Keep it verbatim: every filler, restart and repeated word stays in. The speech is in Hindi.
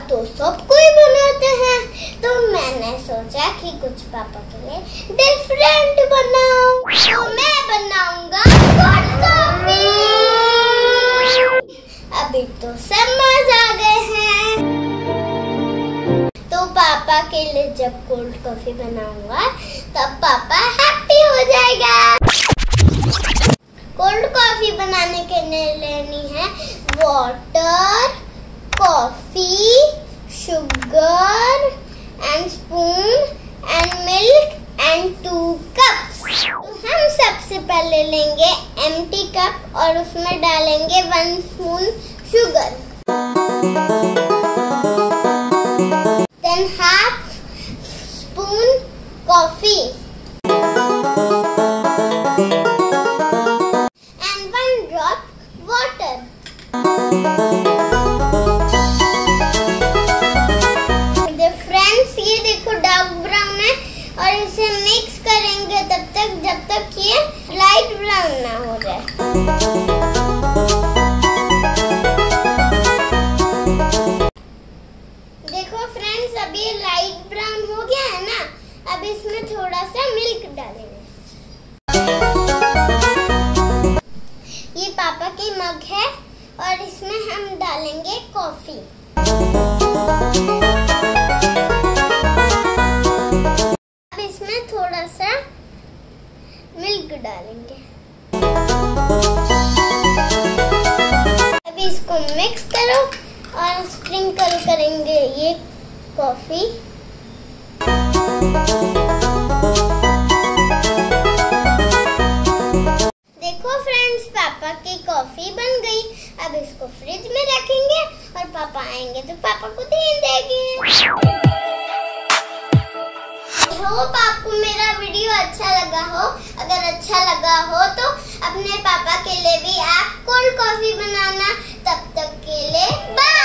तो सब कोई बनाते हैं, तो मैंने सोचा कि कुछ पापा के लिए डिफरेंट बनाऊं। तो मैं बनाऊंगा कोल्ड कॉफी। अभी तो समझ आ गए हैं। तो पापा के लिए जब कोल्ड कॉफी बनाऊंगा तब पापा हैप्पी हो जाएगा। कोल्ड कॉफी बनाने के लिए लेनी है water, coffee, sugar and spoon and milk and two cups. तो हम सबसे पहले लेंगे एम्प्टी कप और उसमें डालेंगे one spoon sugar, then half spoon coffee and one drop water. Friends ये देखो डार्क ब्राउन है और इसे मिक्स करेंगे तब तक जब तक ये लाइट ब्राउन ना हो जाए। देखो फ्रेंड्स अब ये लाइट ब्राउन हो गया है ना, अब इसमें थोड़ा सा मिल्क डालेंगे। ये पापा की मग है और इसमें हम डालेंगे कॉफी। अब इसमें थोड़ा सा मिल्क डालेंगे। अभी इसको मिक्स करो और स्प्रिंकल करेंगे ये कॉफी। देखो फ्रेंड्स पापा की कॉफी बन गई। अब इसको फ्रिज में रखेंगे और पापा आएंगे तो पापा को दे देंगे। होप आपको मेरा वीडियो अच्छा लगा हो। अगर अच्छा लगा हो तो अपने पापा के लिए भी आप कोल्ड कॉफी बनाना। तब तक के लिए बाय।